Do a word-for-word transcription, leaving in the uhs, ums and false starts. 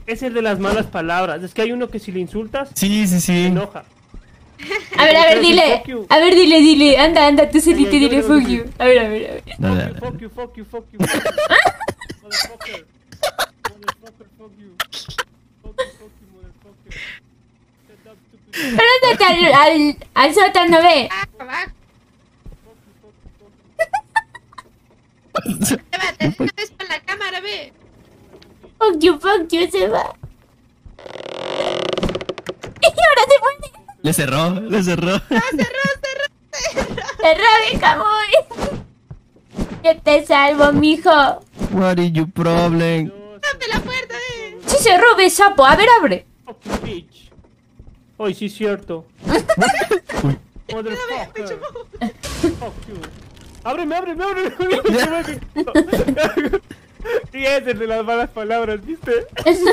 Es el de las malas palabras. Es que hay uno que si le insultas, Sí, sí, se sí. enoja. A ver, a ver, dile. A ver, dile, dile. Anda, anda, tú solito Ay, ay, dile yo fuck le you. A ver, a ver, a ver. Dale, dale. Fuck you, fuck you, fuck you, fuck you. Motherfucker. Motherfucker, fuck you. Fuck you, fuck you, motherfucker. Shut up, stupid. Pero ándate al, al, al sótano, ve. Abajo. Fuck you, fuck you, fuck you. Llévate una vez para la cámara, ve. Fuck you, fuck you, se va. Y ahora se muere. Le cerró, le cerró. No, cerró, cerró, cerró. Cerra, deja muy. Yo te salvo, mijo. What is your problem? Abre la puerta, ve. Sí, cerró, ve, sapo. A ver, abre. Fuck you, bitch. Ay, sí es cierto. Uy. Motherfucker. Fuck you. Ábreme, ábreme, ábreme. Sí, es el de las malas palabras, ¿viste?